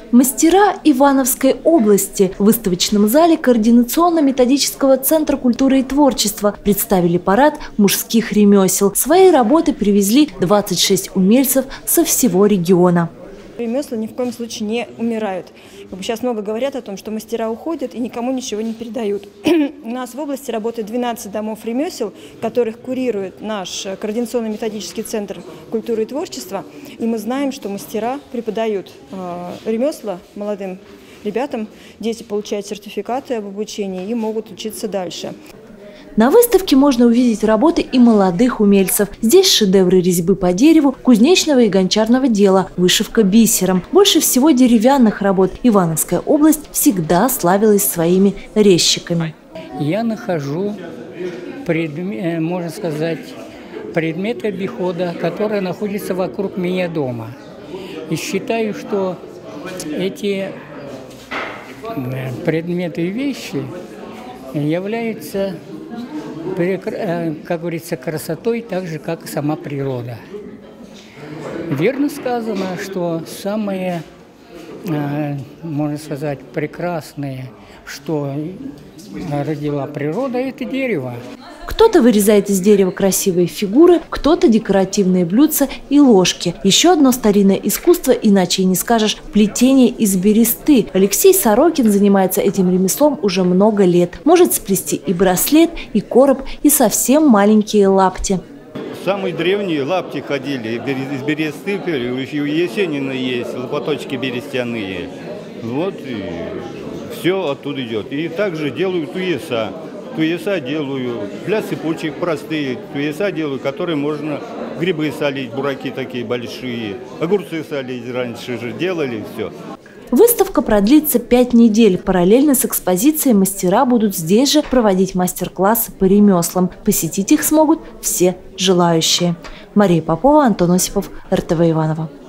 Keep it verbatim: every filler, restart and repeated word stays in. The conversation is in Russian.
Мастера Ивановской области в выставочном зале Координационно-методического центра культуры и творчества представили парад мужских ремесел. Свои работы привезли двадцать шесть умельцев со всего региона. Ремесла ни в коем случае не умирают. Сейчас много говорят о том, что мастера уходят и никому ничего не передают. У нас в области работает двенадцать домов ремесел, которых курирует наш Координационно-методический центр культуры и творчества. И мы знаем, что мастера преподают э, ремесла молодым ребятам, дети получают сертификаты об обучении и могут учиться дальше. На выставке можно увидеть работы и молодых умельцев. Здесь шедевры резьбы по дереву, кузнечного и гончарного дела, вышивка бисером. Больше всего деревянных работ. Ивановская область всегда славилась своими резчиками. Я нахожу, предмет, можно сказать, предметы обихода, которые находятся вокруг меня дома. И считаю, что эти предметы и вещи являются, как говорится, красотой, так же, как и сама природа. Верно сказано, что самое, можно сказать, прекрасное, что родила природа, это дерево. Кто-то вырезает из дерева красивые фигуры, кто-то декоративные блюдца и ложки. Еще одно старинное искусство, иначе и не скажешь, плетение из бересты. Алексей Сорокин занимается этим ремеслом уже много лет. Может сплести и браслет, и короб, и совсем маленькие лапти. Самые древние лапти ходили из бересты, у Есенина есть лопаточки берестяные. Вот, и все оттуда идет. И также делают туеса. Туеса делаю для цепочек простые, туеса делаю, которые можно грибы солить, бураки такие большие, огурцы солить раньше же делали, все. Выставка продлится пять недель. Параллельно с экспозицией мастера будут здесь же проводить мастер-классы по ремеслам. Посетить их смогут все желающие. Мария Попова, Антон Осипов, эр тэ вэ Иваново.